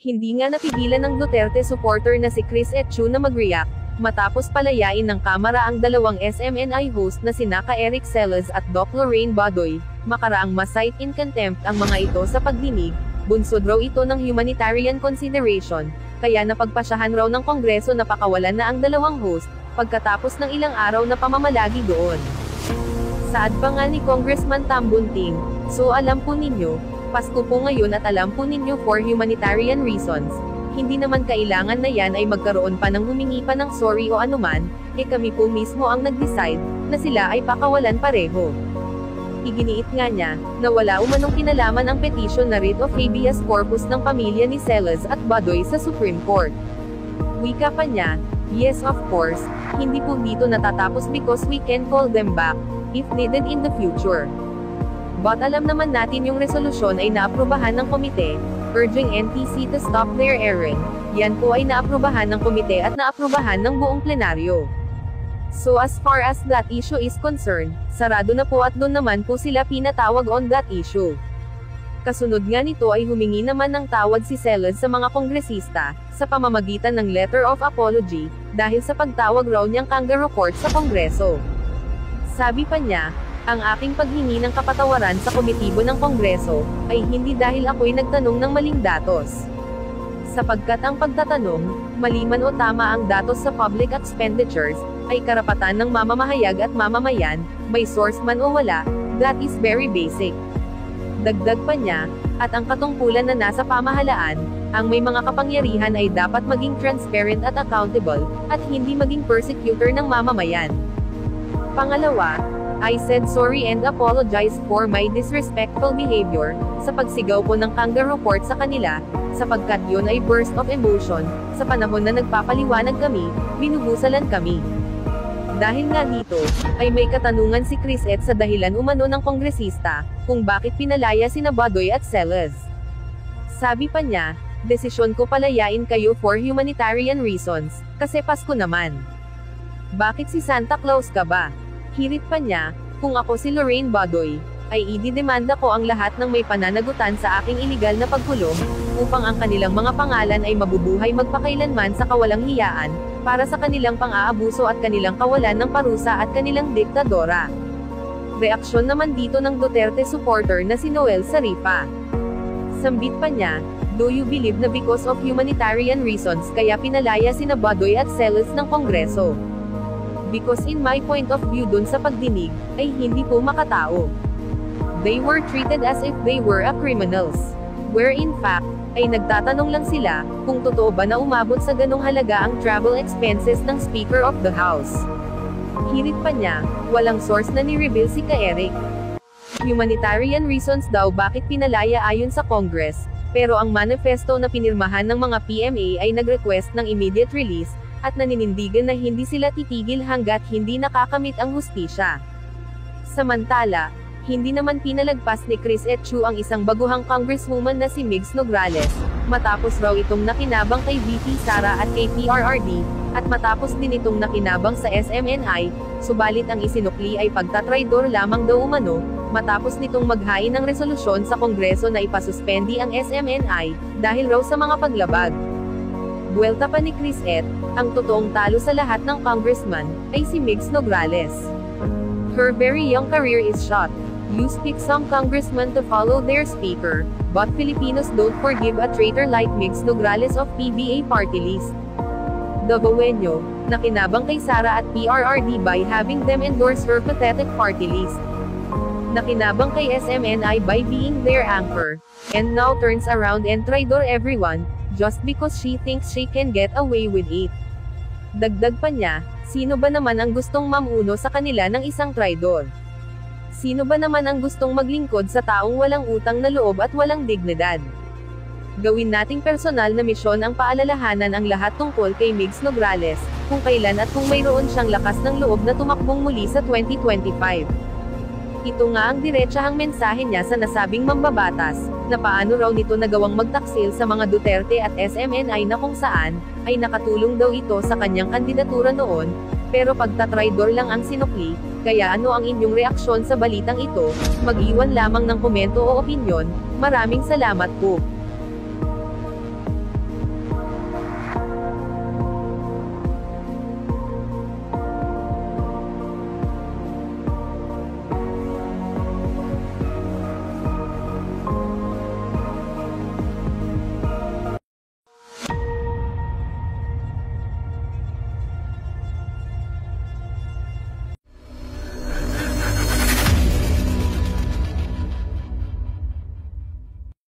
Hindi nga napigilan ng Duterte supporter na si Chris Echu na mag-react, matapos palayain ng kamera ang dalawang SMNI host na sina Eric Celes at Doc Lorraine Badoy, makaraang ma-cite in contempt ang mga ito sa pagdinig, bunsod raw ito ng humanitarian consideration, kaya napagpasyahan raw ng Kongreso na pakawalan na ang dalawang host, pagkatapos ng ilang araw na pamamalagi doon. Saad pa nga ni Congressman Tambunting, "So alam po ninyo, Pasko po ngayon at alam po ninyo for humanitarian reasons, hindi naman kailangan na yan ay magkaroon pa ng humingi pa ng sorry o anuman, kami po mismo ang nag-decide, na sila ay pakawalan pareho." Iginiit nga niya, na wala umanong kinalaman ang petition na writ of habeas corpus ng pamilya ni Celes at Badoy sa Supreme Court. Wika pa niya, "Yes of course, hindi po dito natatapos because we can call them back, if needed in the future. But alam naman natin yung resolusyon ay naaprubahan ng komite, urging NTC to stop their airing, yan po ay naaprubahan ng komite at naaprubahan ng buong plenaryo. So as far as that issue is concerned, sarado na po at doon naman po sila pinatawag on that issue." Kasunod nga nito ay humingi naman ng tawad si Celes sa mga kongresista, sa pamamagitan ng letter of apology, dahil sa pagtawag raw niyang kangaroo court sa Kongreso. Sabi pa niya, "Ang aking paghingi ng kapatawaran sa komitibo ng Kongreso, ay hindi dahil ako'y nagtanong ng maling datos. Sapagkat ang pagtatanong, mali man o tama ang datos sa public expenditures, ay karapatan ng mamamahayag at mamamayan, may source man o wala, that is very basic." Dagdag pa niya, "At ang katungkulan na nasa pamahalaan, ang may mga kapangyarihan ay dapat maging transparent at accountable, at hindi maging persecutor ng mamamayan." Pangalawa, "I said sorry and apologized for my disrespectful behavior, sa pagsigaw po ng kangaroo court sa kanila, sapagkat yun ay burst of emotion, sa panahon na nagpapaliwanag kami, binubusalan kami." Dahil nga dito, ay may katanungan si Chris Et sa dahilan umano ng kongresista, kung bakit pinalaya sina Badoy at Celes. Sabi pa niya, "Desisyon ko palayain kayo for humanitarian reasons, kasi Pasko naman. Bakit si Santa Claus ka ba?" Hirit pa niya, "Kung ako si Lorraine Badoy, ay ididemanda ko ang lahat ng may pananagutan sa aking iligal na pagkulong, upang ang kanilang mga pangalan ay mabubuhay magpakailanman sa kawalang hiyaan, para sa kanilang pang-aabuso at kanilang kawalan ng parusa at kanilang diktadora." Reaksyon naman dito ng Duterte supporter na si Noel Sarifa. Sambit pa niya, "Do you believe na because of humanitarian reasons kaya pinalaya sina Badoy at Celes ng Kongreso? Because in my point of view dun sa pagdinig, ay hindi po makatao. They were treated as if they were a criminals. Where in fact, ay nagtatanong lang sila, kung totoo ba na umabot sa ganong halaga ang travel expenses ng Speaker of the House." Hirit pa niya, walang source na ni-reveal si Eric. Humanitarian reasons daw bakit pinalaya ayon sa Congress, pero ang manifesto na pinirmahan ng mga PMA ay nag-request ng immediate release, at naninindigan na hindi sila titigil hanggat hindi nakakamit ang hustisya. Samantala, hindi naman pinalagpas ni Chris Echu ang isang baguhang congresswoman na si Migs Nograles, matapos raw itong nakinabang kay VP Sara at kay PRRD, at matapos din itong nakinabang sa SMNI, subalit ang isinukli ay pagtatraidor lamang daw umano, matapos nitong maghain ng resolusyon sa Kongreso na ipasuspendi ang SMNI, dahil raw sa mga paglabag. Buwelta pa ni Chris Et, ang totoong talo sa lahat ng congressman, ay si Migs Nograles. Her very young career is shot. You pick some congressmen to follow their speaker, but Filipinos don't forgive a traitor like Migs Nograles of PBA party list. Dabawenyo, nakinabang kay Sara at PRRD by having them endorse her pathetic party list. Nakinabang kay SMNI by being their anchor, and now turns around and traidor everyone, just because she thinks she can get away with it. Dagdag pa niya, sino ba naman ang gustong mamuno sa kanila ng isang traidor? Sino ba naman ang gustong maglingkod sa taong walang utang na loob at walang dignidad? Gawin nating personal na misyon ang paalalahanan ang lahat tungkol kay Migs Nograles, kung kailan at kung mayroon siyang lakas ng loob na tumakbong muli sa 2025. Ito nga ang diretsahang mensahe niya sa nasabing mambabatas, na paano raw nito nagawang magtaksil sa mga Duterte at SMNI na kung saan, ay nakatulong daw ito sa kanyang kandidatura noon, pero pagtatraidor lang ang sinukli, kaya ano ang inyong reaksyon sa balitang ito, mag-iwan lamang ng komento o opinyon, maraming salamat po.